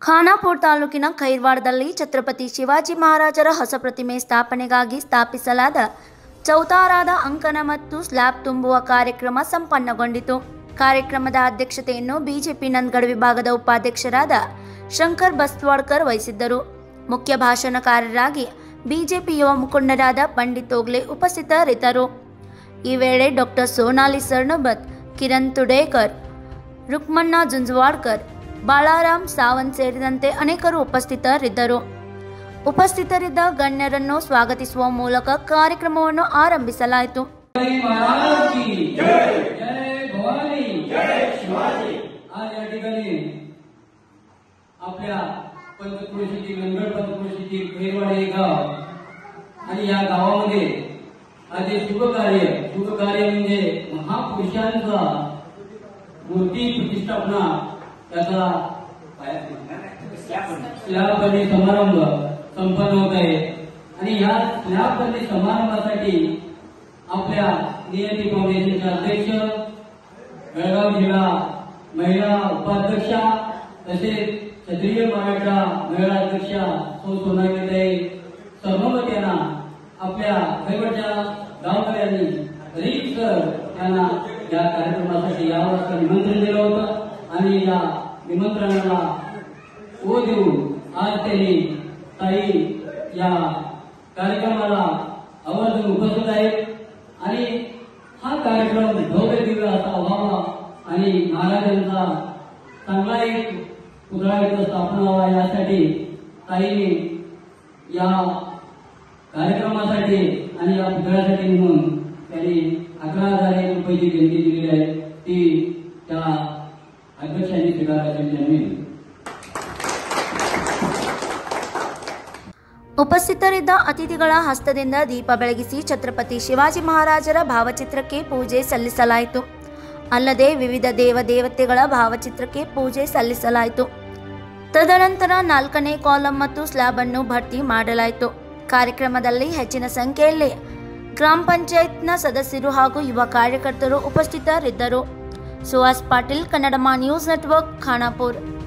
ಖಾನಾಪುರ ತಾಲೂಕಿನ ಖೈರ್ವಾಡದಲ್ಲಿ ಛತ್ರಪತಿ ಶಿವಾಜಿ ಮಹಾರಾಜರ ಹೊಸ ಪ್ರತಿಮೆ ಸ್ಥಾಪನೆಗಾಗಿ ಸ್ಥಾಪಿಸಲಾದ ಚೌತಾರಾದ ಅಂಕಣ ಮತ್ತು ಸ್ಲ್ಯಾಬ್ ತುಂಬುವ ಕಾರ್ಯಕ್ರಮ ಸಂಪನ್ನಗೊಂಡಿತು. ಕಾರ್ಯಕ್ರಮದ ಅಧ್ಯಕ್ಷತೆಯನ್ನು ಬಿಜೆಪಿ ನಂದಗಡ ವಿಭಾಗದ ಉಪಾಧ್ಯಕ್ಷರಾದ ಶಂಕರ್ ಬಸ್ತವಾಡ್ಕರ್ ವಹಿಸಿದ್ದರು. ಮುಖ್ಯ ಭಾಷಣಕಾರರಾಗಿ ಬಿಜೆಪಿ ಯುವ ಮುಖಂಡರಾದ ಪಂಡಿತ್ ಓಗ್ಲೆ ಉಪಸ್ಥಿತರಿದ್ದರು. ಈ ವೇಳೆ ಡಾಕ್ಟರ್ ಸೋನಾಲಿ ಸರ್ಣಬತ್, ಕಿರಣ್ ತುಡೇಕರ್, ರುಕ್ಮಣ್ಣ ಜುಂಜವಾಡ್ಕರ್, ಬಾಳಾರಾಮ್ ಸಾವಂತ್ ಸೇರಿದಂತೆ ಅನೇಕರು ಉಪಸ್ಥಿತರಿದ್ದರು. ಉಪಸ್ಥಿತರಿದ್ದ ಗಣ್ಯರನ್ನು ಸ್ವಾಗತಿಸುವ ಮೂಲಕ ಕಾರ್ಯಕ್ರಮವನ್ನು ಆರಂಭಿಸಲಾಯಿತು. आपल्या पंचक्रोशीची नंदगड पंचक्रोशीची खैरवाड हे गाव आणि या गावामध्ये आज शुभ कार्य म्हणजे महापुरुषांचा मूर्ती प्रतिष्ठापना त्याचा स्लॅब बंदी समारंभ संपन्न होत आहे. आणि या स्लॅब बंदी समारंभासाठी आपल्या नियती फाउंडेशनचे अध्यक्ष, बेळगाव जिल्हा महिला उपाध्यक्षा तसेच क्षत्रिय मराठा महिला अध्यक्षा सौ सोनालीताई सरनोबत यांना आपल्या खैरवाडच्या गावकऱ्यांनी रीतसर त्यांना या कार्यक्रमासाठी यावं असं निमंत्रण दिलं होतं. आणि या निमंत्रणाला ओ देऊन आज त्यांनी ताई या कार्यक्रमाला आवर्जून उपस्थित आहेत. आणि हा कार्यक्रम भव्य दिव्य असा व्हावा आणि महाराजांचा चांगला एक पुतळा इथं स्थापना व्हावा यासाठी ताईने या कार्यक्रमासाठी आणि या पुतळ्यासाठी म्हणून त्यांनी 11,000 रुपयाची देणगी दिलेली आहे. ती त्या अध्यक्षांनी स्वीकारायची. ಉಪಸ್ಥಿತರಿದ್ದ ಅತಿಥಿಗಳ ಹಸ್ತದಿಂದ ದೀಪ ಬೆಳಗಿಸಿ ಛತ್ರಪತಿ ಶಿವಾಜಿ ಮಹಾರಾಜರ ಭಾವಚಿತ್ರಕ್ಕೆ ಪೂಜೆ ಸಲ್ಲಿಸಲಾಯಿತು. ಅಲ್ಲದೆ ವಿವಿಧ ದೇವದೇವತೆಗಳ ಭಾವಚಿತ್ರಕ್ಕೆ ಪೂಜೆ ಸಲ್ಲಿಸಲಾಯಿತು. ತದನಂತರ 4ನೇ ಕಾಲಂ ಮತ್ತು ಸ್ಲ್ಯಾಬ್ ಅನ್ನು ಭರ್ತಿ ಮಾಡಲಾಯಿತು. ಕಾರ್ಯಕ್ರಮದಲ್ಲಿ ಹೆಚ್ಚಿನ ಸಂಖ್ಯೆಯಲ್ಲಿ ಗ್ರಾಮ ಪಂಚಾಯತ್ನ ಸದಸ್ಯರು ಹಾಗೂ ಯುವ ಕಾರ್ಯಕರ್ತರು ಉಪಸ್ಥಿತರಿದ್ದರು. Suhas Patil, Kannadama news network, Khanapur.